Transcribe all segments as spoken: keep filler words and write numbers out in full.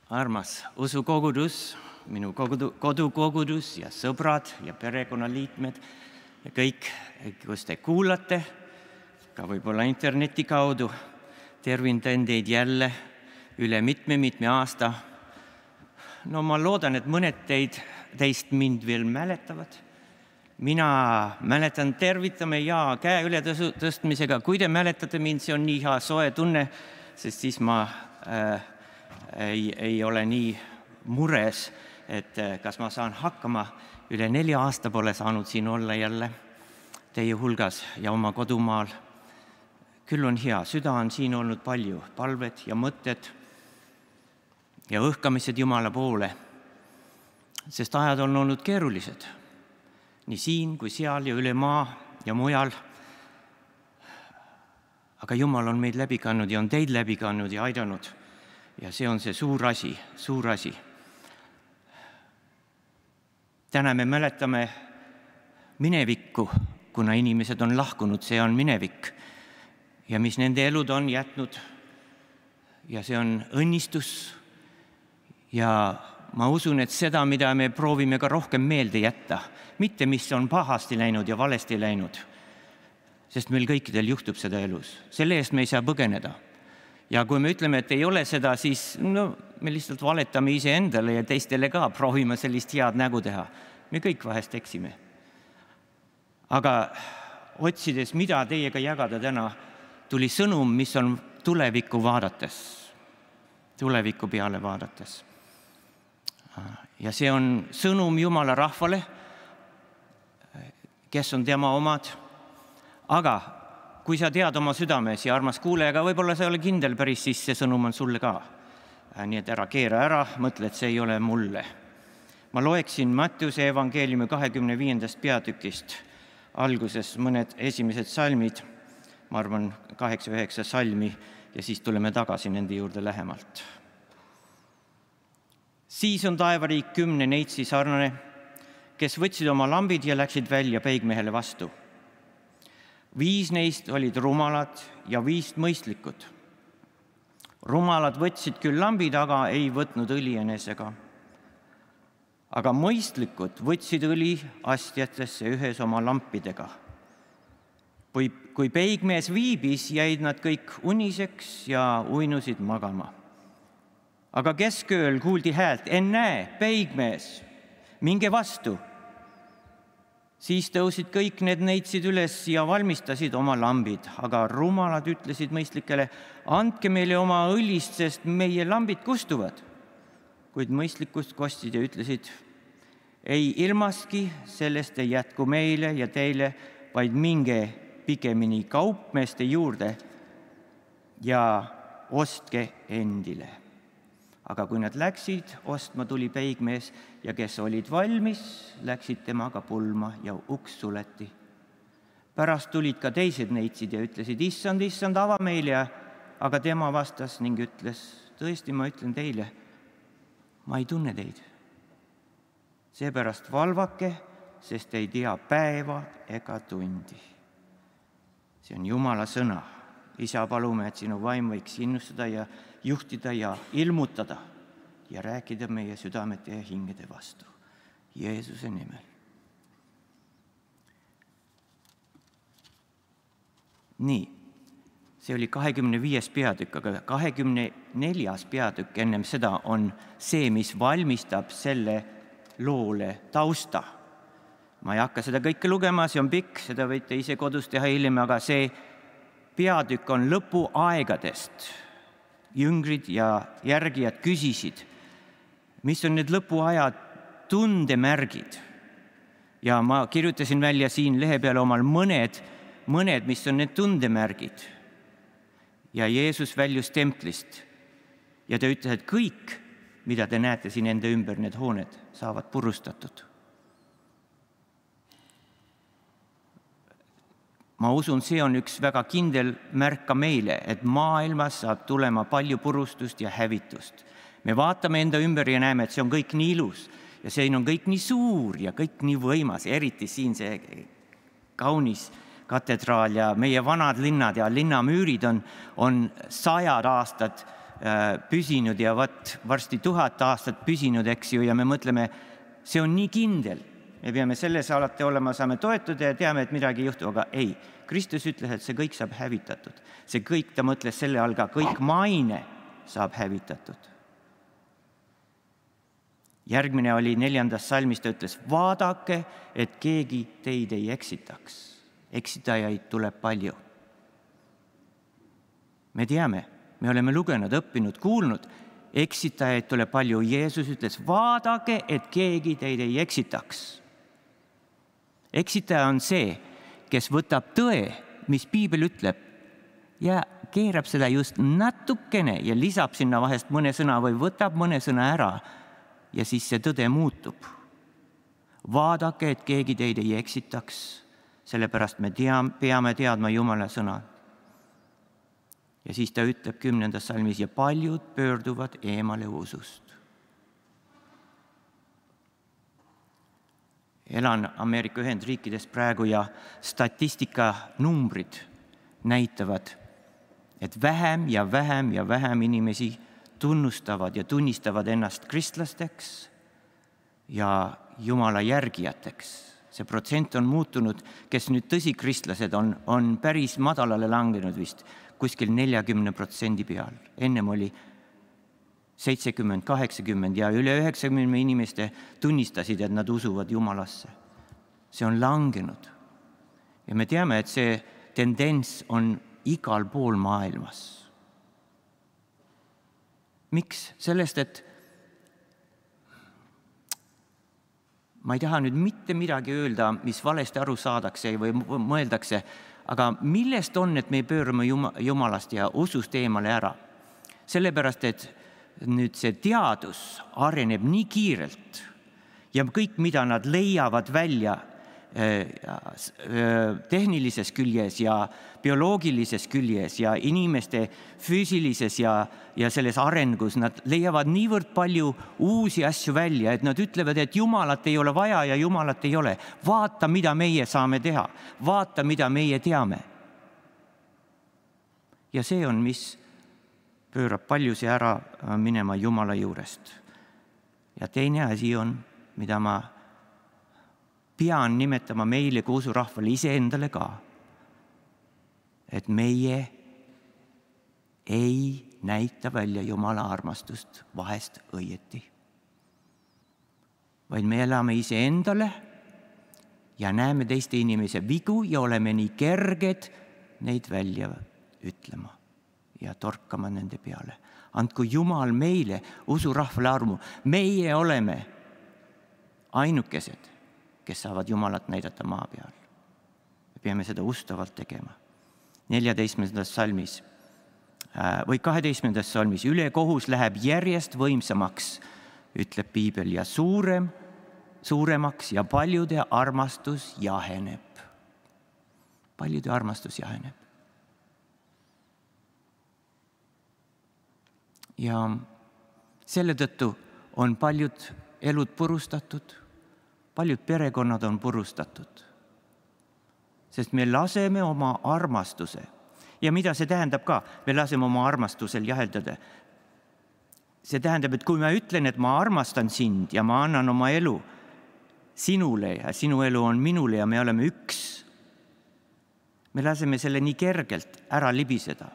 Armas usukogudus, minu kodu, kodukogudus ja sõbrad ja perekonnaliikmed ja kõik, kus te kuulate, ka võib-olla interneti kaudu, tervitan teid jälle üle mitme-mitme aasta. No ma loodan, et mõned teid, teist mind veel mäletavad. Mina mäletan, tervitame ja käe üle tõstmisega. Kui te mäletate mind, see on nii hea soe tunne, sest siis ma äh, ei, ei ole nii mures, et äh, kas ma saan hakkama. Üle nelja aasta pole saanud siin olla jälle teie hulgas ja oma kodumaal. Küll on hea, süda on siin olnud palju, palved ja mõtted ja õhkamised Jumala poole, sest ajad on olnud keerulised. Nii siin kui seal ja üle maa ja mujal. Aga Jumal on meid läbi kannud ja on teid läbi kannud ja aidanud. Ja see on see suur asi, suur asi. Täna me mäletame minevikku, kuna inimesed on lahkunud, see on minevik. Ja mis nende elud on jätnud. Ja see on õnnistus. Ja ma usun, et seda, mida me proovime ka rohkem meelde jätta, mitte mis on pahasti läinud ja valesti läinud, sest meil kõikidel juhtub seda elus. Selle eest me ei saa põgeneda. Ja kui me ütleme, et ei ole seda, siis no, me lihtsalt valetame ise endale ja teistele ka, proovime sellist head nägu teha. Me kõik vahest eksime. Aga otsides, mida teiega jagada täna, tuli sõnum, mis on tulevikku vaadates, tuleviku peale vaadates. Ja see on sõnum Jumala rahvale, kes on tema omad. Aga kui sa tead oma südames ja armas kuulejaga, võib-olla sa ei ole kindel päris, siis see sõnum on sulle ka. Nii et ära keera ära, mõtle, et see ei ole mulle. Ma loeksin Mattiuse evangeeliumi kahekümne viiendast peatükist alguses mõned esimesed salmid, ma arvan kaheksa üheksa salmi, ja siis tuleme tagasi nende juurde lähemalt. Siis on taevariik kümne neitsi sarnane, kes võtsid oma lambid ja läksid välja peigmehele vastu. Viis neist olid rumalad ja viis mõistlikud. Rumalad võtsid küll lambid, aga ei võtnud õli enesega. Aga mõistlikud võtsid õli astjatesse ühes oma lampidega. Kui, kui peigmees viibis, jäid nad kõik uniseks ja uinusid magama. Aga keskööl kuuldi häält, ennäe, peigmees, minge vastu. Siis tõusid kõik need neitsid üles ja valmistasid oma lambid, aga rumalad ütlesid mõistlikele, andke meile oma õlist, sest meie lambid kustuvad. Kuid mõistlikust kostsid ja ütlesid, ei ilmaski, sellest ei jätku meile ja teile, vaid minge pigemini kaupmeeste juurde ja ostke endile. Aga kui nad läksid, ostma tuli peigmees ja kes olid valmis, läksid temaga pulma ja uks suleti. Pärast tulid ka teised neitsid ja ütlesid, issand, issand, ava meile, aga tema vastas ning ütles, tõesti ma ütlen teile, ma ei tunne teid. Seepärast valvake, sest ei tea päeva ega tundi. See on Jumala sõna. Isa, palume, et sinu vaim võiks innustada ja juhtida ja ilmutada ja rääkida meie südamete ja hingede vastu. Jeesuse nimel. Nii, see oli kahekümne viies peatükk, aga kahekümne neljas peatükk ennem seda on see, mis valmistab selle loole tausta. Ma ei hakka seda kõike lugema, see on pikk, seda võite ise kodus teha hiljem, aga see peatükk on lõpuaegadest. Jüngrid ja järgijad küsisid, mis on need lõpuaja tundemärgid. Ja ma kirjutasin välja siin lehe peale omal mõned, mõned, mis on need tundemärgid. Ja Jeesus väljus templist. Ja ta ütles, et kõik, mida te näete siin enda ümber, need hooned saavad purustatud. Ma usun, see on üks väga kindel märk ka meile, et maailmas saab tulema palju purustust ja hävitust. Me vaatame enda ümber ja näeme, et see on kõik nii ilus ja see on kõik nii suur ja kõik nii võimas, eriti siin see kaunis katedraal ja meie vanad linnad ja linnamüürid on, on sajad aastad püsinud ja vat varsti tuhat aastat püsinud, eks ju, ja me mõtleme, see on nii kindel. Me peame selles alati olema, saame toetuda ja teame, et midagi ei juhtu, aga ei. Kristus ütles, et see kõik saab hävitatud. See kõik, ta mõtles selle all ka, kõik maine saab hävitatud. Järgmine oli neljandas salmis, ta ütles, vaadake, et keegi teid ei eksitaks. Eksitajaid tuleb palju. Me teame, me oleme lugenud, õppinud, kuulnud, eksitajaid tuleb palju. Jeesus ütles, vaadake, et keegi teid ei eksitaks. Eksitaja on see, kes võtab tõe, mis piibel ütleb, ja keerab seda just natukene ja lisab sinna vahest mõne sõna või võtab mõne sõna ära ja siis see tõde muutub. Vaadake, et keegi teid ei eksitaks, sellepärast me teame, peame teadma Jumala sõna. Ja siis ta ütleb kümnendas salmis, ja paljud pöörduvad eemale usust. Elan Ameerika Ühendriikides praegu ja statistika numbrid näitavad, et vähem ja vähem ja vähem inimesi tunnustavad ja tunnistavad ennast kristlasteks ja Jumala järgijateks. See protsent on muutunud, kes nüüd tõsi kristlased on, on päris madalale langenud vist, kuskil neljakümne protsendi peal. Ennem oli seitsekümmend, kaheksakümmend ja üle üheksakümne inimeste tunnistasid, et nad usuvad Jumalasse. See on langenud. Ja me teame, et see tendents on igal pool maailmas. Miks? Sellest, et ma ei taha nüüd mitte midagi öelda, mis valesti aru saadakse või mõeldakse, aga millest on, et me pöörame Jumalast ja usust eemale ära? Sellepärast, et nüüd see teadus areneb nii kiirelt ja kõik, mida nad leiavad välja tehnilises küljes ja bioloogilises küljes ja inimeste füüsilises ja, ja selles arengus, nad leiavad niivõrd palju uusi asju välja, et nad ütlevad, et Jumalat ei ole vaja ja Jumalat ei ole. Vaata, mida meie saame teha. Vaata, mida meie teame. Ja see on, mis pöörab paljusi ära minema Jumala juurest. Ja teine asi on, mida ma pean nimetama meile kui usurahvale, iseendale ka, et meie ei näita välja Jumala armastust vahest õieti. Vaid me elame iseendale ja näeme teiste inimese vigu ja oleme nii kerged neid välja ütlema ja torkama nende peale. Andku Jumal meile usurahvale armu. Meie oleme ainukesed, kes saavad Jumalat näidata maa peal. Me peame seda ustavalt tegema. neljateistkümnendas salmis või kaheteistkümnendas salmis üle kohus läheb järjest võimsamaks, ütleb piibel, ja suurem, suuremaks ja paljude armastus jaheneb. Paljude armastus jaheneb. Ja selle tõttu on paljud elud purustatud, paljud perekonnad on purustatud, sest me laseme oma armastuse. Ja mida see tähendab ka? Me laseme oma armastusel jaheldada. See tähendab, et kui ma ütlen, et ma armastan sind ja ma annan oma elu sinule ja sinu elu on minule ja me oleme üks, me laseme selle nii kergelt ära libiseda.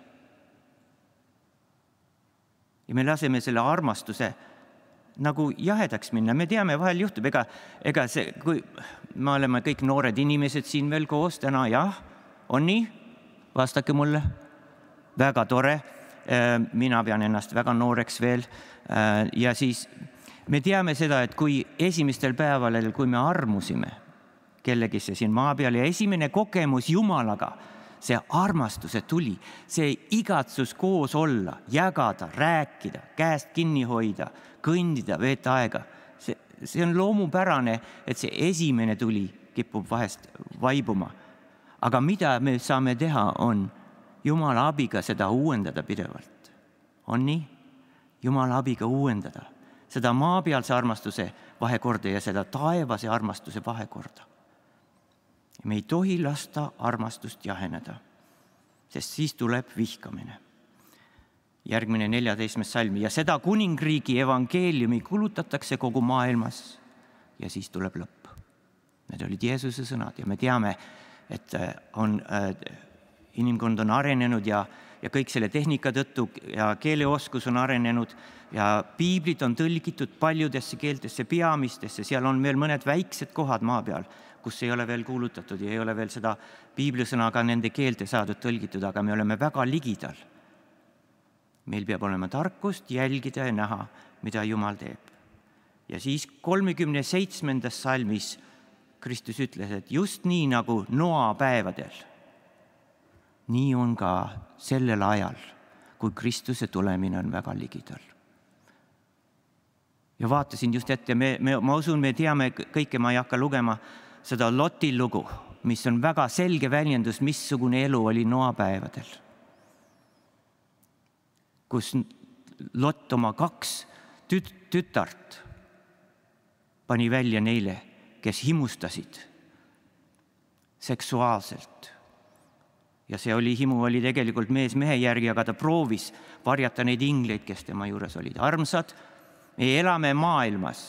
Ja me laseme selle armastuse nagu jahedaks minna. Me teame, vahel juhtub, ega, ega see, kui me oleme kõik noored inimesed siin veel koos täna, jah, on nii? Vastake mulle. Väga tore. Mina pean ennast väga nooreks veel. Ja siis me teame seda, et kui esimestel päevalel, kui me armusime kellegisse siin maa peal ja esimene kogemus Jumalaga, see armastuse tuli, see igatsus koos olla, jagada, rääkida, käest kinni hoida, kõndida, veeta aega. See, see on loomupärane, et see esimene tuli kipub vahest vaibuma. Aga mida me saame teha, on Jumala abiga seda uuendada pidevalt. On nii? Jumala abiga uuendada seda maapealse armastuse vahekorda ja seda taevase armastuse vahekorda. Me ei tohi lasta armastust jaheneda, sest siis tuleb vihkamine. järgmine neljateistkümnes salm. Ja seda kuningriigi evangeeliumi kulutatakse kogu maailmas ja siis tuleb lõpp. Need olid Jeesuse sõnad ja me teame, et on, inimkond on arenenud ja, ja kõik selle tehnika tõttu ja keeleoskus on arenenud ja piiblid on tõlgitud paljudesse keeltesse, peamistesse, seal on veel mõned väiksed kohad maa peal, kus ei ole veel kuulutatud ja ei ole veel seda piiblisõnaga nende keelte saadud tõlgitud, aga me oleme väga ligidal. Meil peab olema tarkust jälgida ja näha, mida Jumal teeb. Ja siis kolmekümne seitsmendas salmis Kristus ütles, et just nii nagu Noa päevadel, nii on ka sellel ajal, kui Kristuse tulemine on väga ligidal. Ja vaatasin just ette, me, me, ma usun, me teame kõike, ma ei hakka lugema seda Loti lugu, mis on väga selge väljendus, missugune elu oli Noa päevadel. Kus Lot oma kaks tüt- tütart pani välja neile, kes himustasid seksuaalselt. Ja see oli, himu oli tegelikult mees mehe järgi, aga ta proovis varjata neid ingleid, kes tema juures olid. Armsad, me elame maailmas,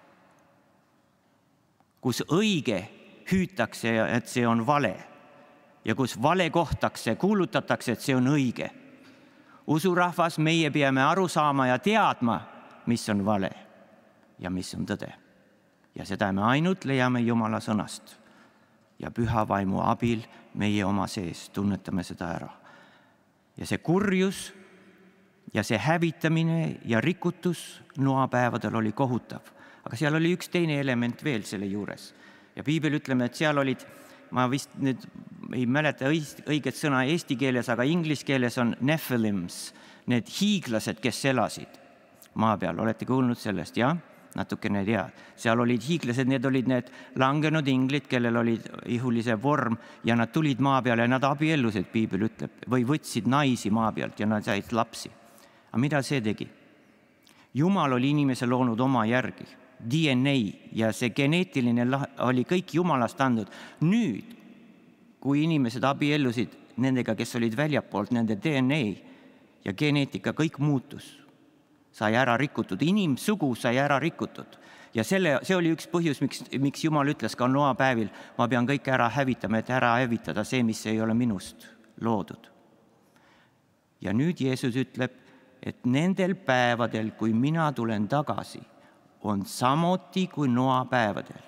kus õige hüütakse, et see on vale ja kus vale kohtakse, kuulutatakse, et see on õige. Usurahvas, meie peame aru saama ja teadma, mis on vale ja mis on tõde. Ja seda me ainult leiame Jumala sõnast ja püha vaimu abil meie oma sees tunnetame seda ära. Ja see kurjus ja see hävitamine ja rikutus Noa päevadel oli kohutav. Aga seal oli üks teine element veel selle juures. Ja piibel ütleme, et seal olid, ma vist nüüd ei mäleta õiget sõna eesti keeles, aga inglise keeles on nephilims, need hiiglased, kes elasid maa peal. Olete kuulnud sellest, jah? Natukene ei tea. Seal olid hiiglased, need olid need langenud inglid, kellel olid ihulise vorm ja nad tulid maa peale ja nad abiellusid, piibel ütleb, või võtsid naisi maa pealt ja nad said lapsi. Aga mida see tegi? Jumal oli inimese loonud oma järgi, D N A ja see geneetiline oli kõik Jumalast andnud. Nüüd, kui inimesed abiellusid nendega, kes olid väljapoolt, nende D N A ja geneetika kõik muutus, sai ära rikutud, inimsugu sai ära rikutud. Ja selle, see oli üks põhjus, miks, miks Jumal ütles ka Noa päevil, ma pean kõik ära hävitama, et ära hävitada see, mis ei ole minust loodud. Ja nüüd Jeesus ütleb, et nendel päevadel, kui mina tulen tagasi, on samuti kui Noa päevadel.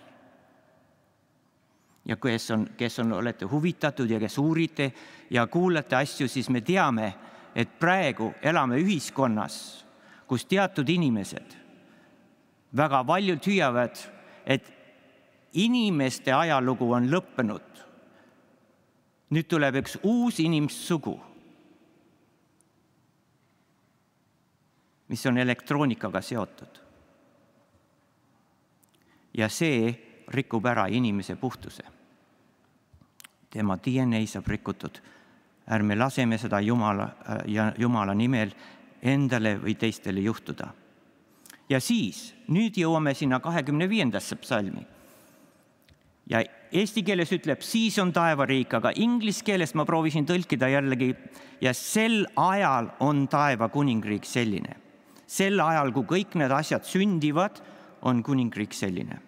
Ja kes on, kes on, olete huvitatud ja kes uurite ja kuulate asju, siis me teame, et praegu elame ühiskonnas, kus teatud inimesed väga valjult hüüavad, et inimeste ajalugu on lõppenud. Nüüd tuleb üks uus inimsugu, mis on elektroonikaga seotud. Ja see rikub ära inimese puhtuse. Tema D N A saab rikutud. Ärme laseme seda Jumala, ja Jumala nimel endale või teistele juhtuda. Ja siis, nüüd jõuame sinna kahekümne viiendasse psalmi. Ja eesti keeles ütleb, siis on taevariik, aga inglise keeles ma proovisin tõlkida jällegi, ja sel ajal on taeva kuningriik selline. Sel ajal, kui kõik need asjad sündivad, on kuningriik selline.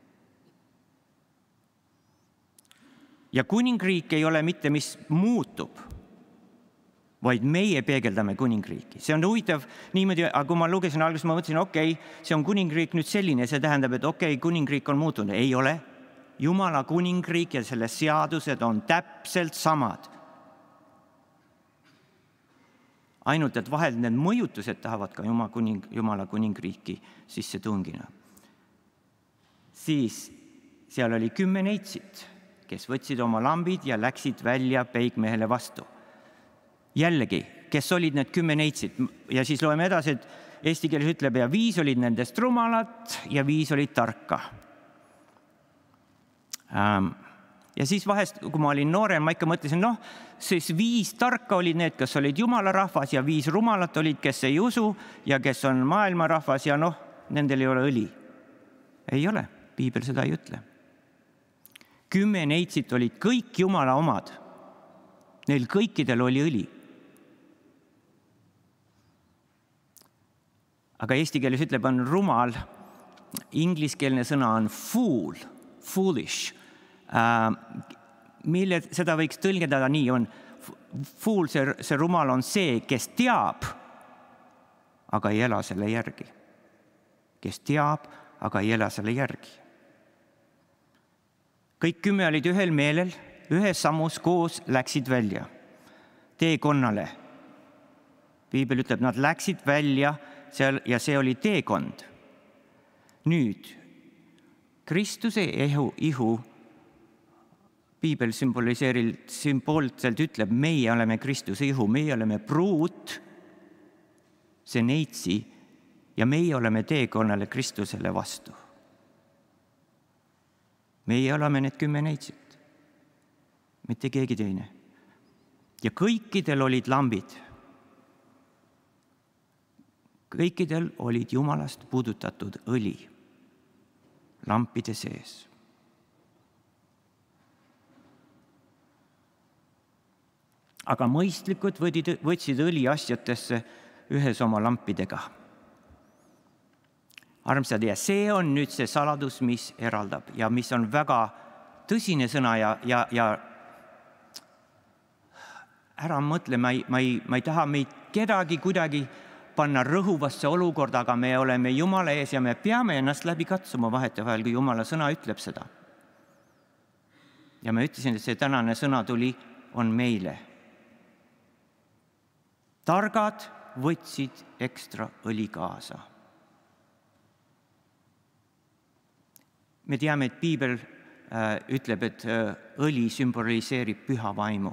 Ja kuningriik ei ole mitte, mis muutub, vaid meie peegeldame kuningriiki. See on huvitav niimoodi, aga kui ma lugesin alguses, ma mõtlesin, okei, okay, see on kuningriik nüüd selline, see tähendab, et okei, okay, kuningriik on muutunud. Ei ole. Jumala kuningriik ja selle seadused on täpselt samad. Ainult, et vahel need mõjutused tahavad ka Jumala, kuning, Jumala kuningriiki sisse tungina. Siis seal oli kümme neitsit, kes võtsid oma lambid ja läksid välja peigmehele vastu. Jällegi, kes olid need kümme neitsid ja siis loeme edasi, et eesti keeles ütleb ja viis olid nendest rumalat ja viis olid tarka. Ja siis vahest, kui ma olin noorem, ma ikka mõtlesin, noh, siis viis tarka olid need, kes olid Jumala rahvas ja viis rumalat olid, kes ei usu ja kes on maailma rahvas ja noh, nendel ei ole õli. Ei ole, piibel seda ei ütle. Kümme neitsit olid kõik Jumala omad. Neil kõikidel oli õli. aga eesti keeles ütleb, on rumal. Ingliskeelne sõna on fool, foolish. Mille seda võiks tõlgendada nii, on fool, see, see rumal on see, kes teab, aga ei ela selle järgi. Kes teab, aga ei ela selle järgi. Kõik kümme olid ühel meelel, ühes sammus koos läksid välja teekonnale. Piibel ütleb, nad läksid välja seal, ja see oli teekond. Nüüd, Kristuse ihu, ihu Piibel sümboolselt ütleb, meie oleme Kristuse ihu, meie oleme pruut, see neitsi, ja meie oleme teekonnale Kristusele vastu. Meie oleme need kümme neitsit, mitte keegi teine. Ja kõikidel olid lambid. Kõikidel olid Jumalast puudutatud õli lampide sees. Aga mõistlikud võtsid õli asjatesse ühes oma lampidega. Armsad, ja see on nüüd see saladus, mis eraldab ja mis on väga tõsine sõna ja, ja, ja ära mõtle, ma ei, ma ei, ma ei taha meid kedagi kuidagi panna rõhuvasse olukorda, aga me oleme Jumala ees ja me peame ennast läbi katsuma vahet ja vahel, kui Jumala sõna ütleb seda. Ja ma ütlesin, et see tänane sõna tuli, on meile. Targad võtsid ekstra õli kaasa. Me teame, et Piibel äh, ütleb, et äh, õli sümboliseerib püha vaimu.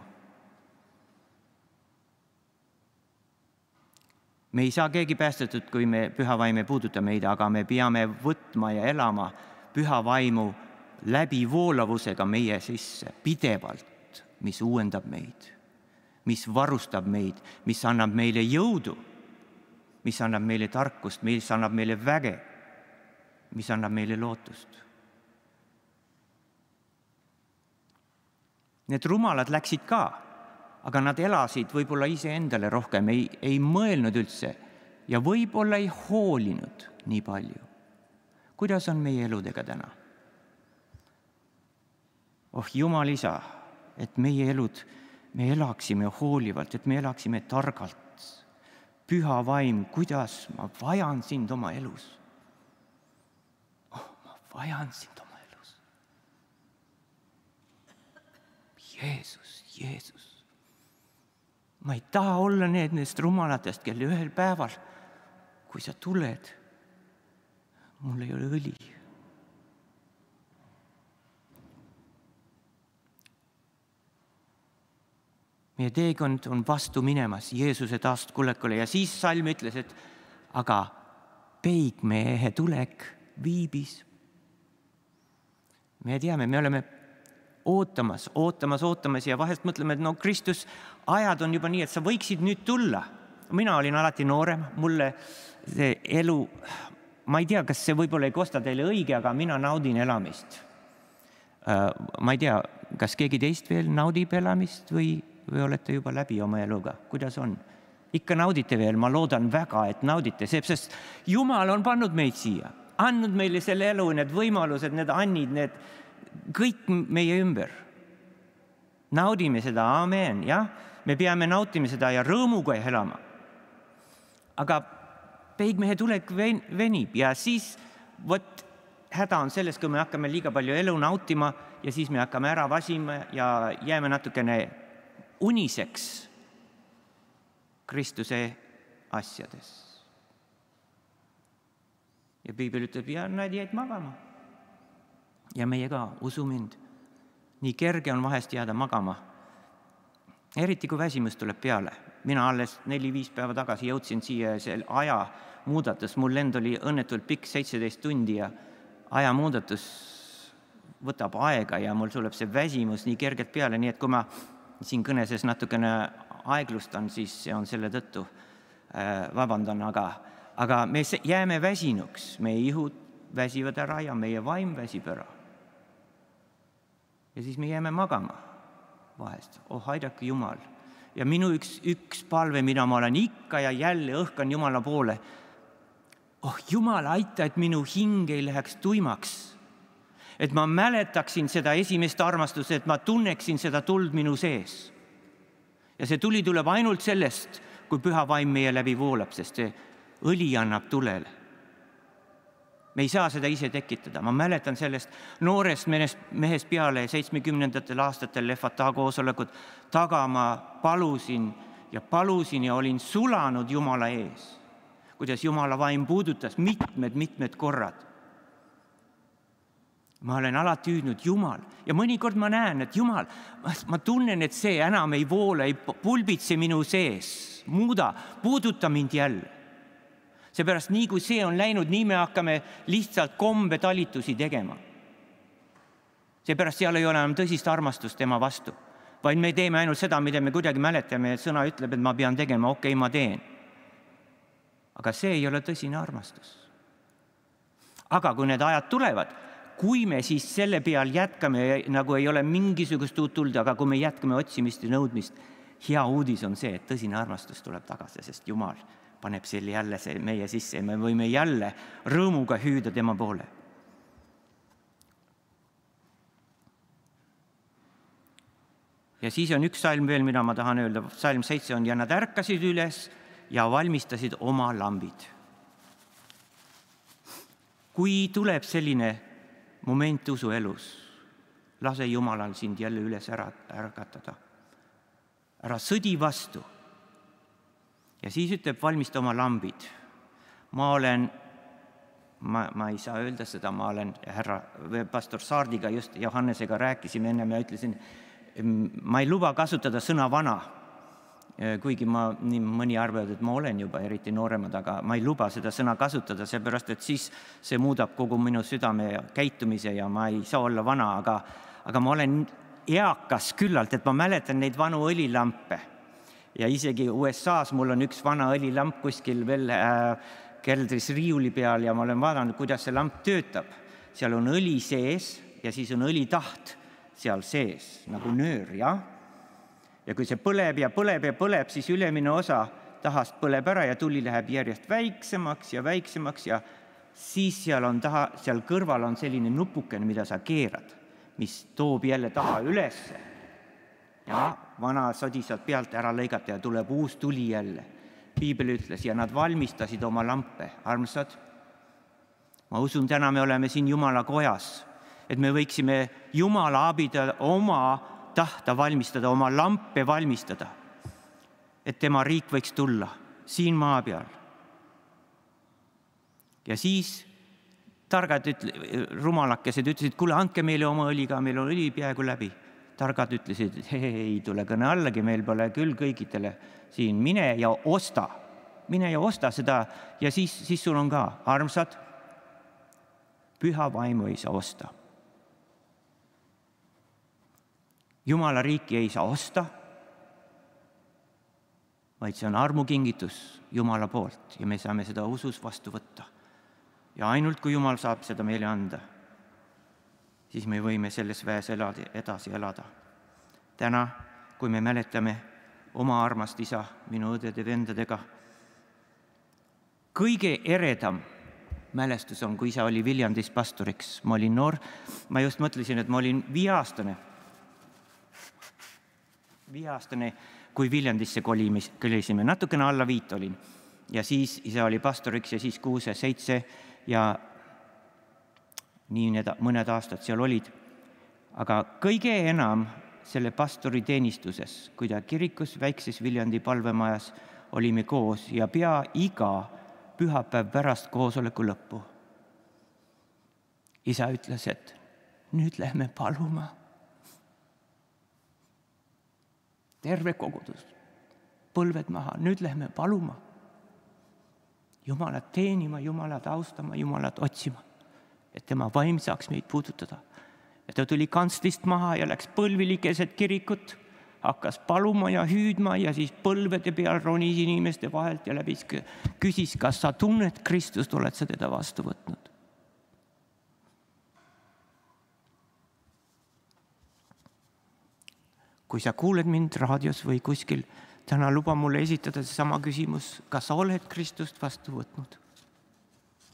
Me ei saa keegi päästetud, kui me püha vaim ei puuduta meid, aga me peame võtma ja elama püha vaimu läbi voolavusega meie sisse pidevalt, mis uuendab meid, mis varustab meid, mis annab meile jõudu, mis annab meile tarkust, mis annab meile väge, mis annab meile lootust. Need rumalad läksid ka, aga nad elasid võib-olla ise endale rohkem, ei, ei mõelnud üldse ja võib-olla ei hoolinud nii palju. Kuidas on meie eludega täna? Oh, Jumal isa, et meie elud, me elaksime hoolivalt, et me elaksime targalt. Püha vaim, kuidas ma vajan sind oma elus. Oh, ma vajan sind oma elus. Jeesus, Jeesus. Ma ei taha olla need neist rumalatest, kelle ühel päeval, kui sa tuled, mul ei ole õli. Meie teekond on vastu minemas Jeesuse taastkulekule ja siis salm ütles, et aga peigmehe tulek viibis. Me teame, me oleme ootamas, ootamas, ootamas ja vahest mõtleme, et no Kristus, ajad on juba nii, et sa võiksid nüüd tulla. Mina olin alati noorem, mulle see elu, ma ei tea, kas see võib-olla ei kosta teile õige, aga mina naudin elamist. Ma ei tea, kas keegi teist veel naudib elamist või, või olete juba läbi oma eluga? Kuidas on? Ikka naudite veel, ma loodan väga, et naudite, sest Jumal on pannud meid siia, andnud meile selle elu, need võimalused, need annid, need kõik meie ümber. Naudime seda, aamen, jah? Me peame nautima seda ja rõõmuga elama. Aga peigmehe tulek venib ja siis võt häda on selles, kui me hakkame liiga palju elu nautima ja siis me hakkame ära vasima ja jääme natukene uniseks Kristuse asjades. Ja Piibel ütleb, ja nad jäid magama. Ja meie ka, usu mind. Nii kerge on vahest jääda magama. Eriti kui väsimus tuleb peale. Mina alles neli-viis päeva tagasi jõudsin siia see aja muudatus. Mul lend oli õnnetult pikk seitseteist tundi ja aja muudatus võtab aega ja mul tuleb see väsimus nii kergelt peale. Nii et kui ma siin kõneses natukene aeglustan, siis see on selle tõttu vabandan, aga, aga me jääme väsinuks. Meie ihud väsivad ära ja meie vaim väsib ära. Ja siis me jääme magama vahest. Oh, aidake Jumal. Ja minu üks, üks palve, mida ma olen ikka ja jälle õhkan Jumala poole. oh Jumal, aita, et minu hing ei läheks tuimaks. Et ma mäletaksin seda esimest armastust, et ma tunneksin seda tuld minu sees. Ja see tuli tuleb ainult sellest, kui püha vaim meie läbi voolab, sest see õli annab tulele. Me ei saa seda ise tekitada. Ma mäletan sellest noorest mehest peale seitsmekümnendatel aastatel Lefata koosolekut taga ma palusin ja palusin ja olin sulanud Jumala ees. Kuidas Jumala vaim puudutas mitmed, mitmed korrad. Ma olen alati hüüdnud Jumal ja mõnikord ma näen, et Jumal, ma tunnen, et see enam ei voole, ei pulbitse minu sees, muuda, puuduta mind jälle. Seepärast nii kui see on läinud, nii me hakkame lihtsalt kombetalitusi tegema. Seepärast seal ei ole enam tõsist armastust tema vastu, vaid me teeme ainult seda, mida me kuidagi mäletame, et sõna ütleb, et ma pean tegema, okei, okay, ma teen. Aga see ei ole tõsine armastus. Aga kui need ajad tulevad, kui me siis selle peal jätkame, nagu ei ole mingisugust uut tulda, aga kui me jätkame otsimist ja nõudmist, hea uudis on see, et tõsine armastus tuleb tagasi, sest Jumal paneb selle jälle see meie sisse ja me võime jälle rõõmuga hüüda tema poole. Ja siis on üks salm veel, mida ma tahan öelda. Salm seitse on, ja nad ärkasid üles ja valmistasid oma lambid. Kui tuleb selline moment usu elus, lase Jumalal sind jälle üles ära, ärgatada. Ära sõdi vastu. Ja siis ütleb, valmista oma lambid. Ma olen, ma, ma ei saa öelda seda, ma olen härra pastor Saardiga just Johannesega rääkisime enne ja ütlesin, ma ei luba kasutada sõna vana, kuigi ma nii mõni arvavad, et ma olen juba eriti nooremad, aga ma ei luba seda sõna kasutada, seepärast, et siis see muudab kogu minu südame ja käitumise ja ma ei saa olla vana, aga, aga ma olen eakas küllalt, et ma mäletan neid vanu õlilampe. Ja isegi U S A-s mul on üks vana õlilamp kuskil veel äh, keldris riiuli peal ja ma olen vaadanud, kuidas see lamp töötab. Seal on õli sees ja siis on õlitaht seal sees, nagu nöör, ja? Ja kui see põleb ja põleb ja põleb, siis ülemine osa tahast põleb ära ja tuli läheb järjest väiksemaks ja väiksemaks ja siis seal, on taha, seal kõrval on selline nupukene, mida sa keerad, mis toob jälle taha ülesse. Ja vana sodi sealt pealt ära lõigata ja tuleb uus tuli jälle. Piibel ütles, ja nad valmistasid oma lampe. Armsad, ma usun, täna me oleme siin Jumala kojas, et me võiksime Jumala abida oma tahta valmistada, oma lampe valmistada, et tema riik võiks tulla siin maa peal. Ja siis targad ütle, rumalakesed ütlesid, kuule, andke meile oma õliga, meil on õli peaaegu läbi. Targad ütlesid, et ei tule kõne allagi, meil pole küll kõigitele siin, mine ja osta, mine ja osta seda ja siis, siis sul on ka, armsad, püha vaimu ei saa osta. Jumala riiki ei saa osta, vaid see on armukingitus Jumala poolt ja me saame seda usus vastu võtta. Ja ainult kui Jumal saab seda meile anda, siis me võime selles väes elada, edasi elada. Täna, kui me mäletame oma armast isa, minu õdede vendadega, kõige eredam mälestus on, kui isa oli Viljandis pastoriks. Ma olin noor, ma just mõtlesin, et ma olin viieaastane, viieaastane, kui Viljandisse kolisime, natukene alla viit olin. Ja siis isa oli pastoriks ja siis kuus ja seitse ja nii need, mõned aastad seal olid. Aga kõige enam selle pastori teenistuses, kui ta kirikus väikses Viljandi palvemajas olime koos ja pea iga pühapäev pärast koosoleku lõppu. Isa ütles, et nüüd lähme paluma. Terve kogudus, põlved maha, nüüd lähme paluma. Jumalat teenima, Jumalat austama, Jumalat otsima, et tema vaim saaks meid puudutada. Ja ta tuli kantslist maha ja läks põlvilikeset kirikut, hakkas paluma ja hüüdma ja siis põlvede peal ronis inimeste vahelt ja läbi küsis, kas sa tunned Kristust, oled sa teda vastu võtnud. Kui sa kuuled mind raadios või kuskil, täna luba mulle esitada see sama küsimus, kas sa oled Kristust vastu võtnud?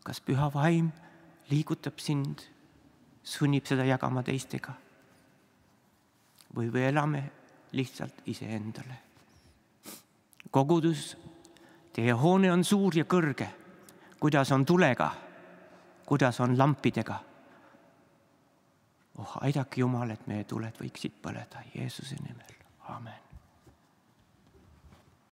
kas püha vaim liigutab sind, sunnib seda jagama teistega või või elame lihtsalt iseendale. Kogudus, teie hoone on suur ja kõrge, kuidas on tulega, kuidas on lampidega. Oh, aidake Jumal, et meie tuled võiksid põleda Jeesuse nimel. Amen.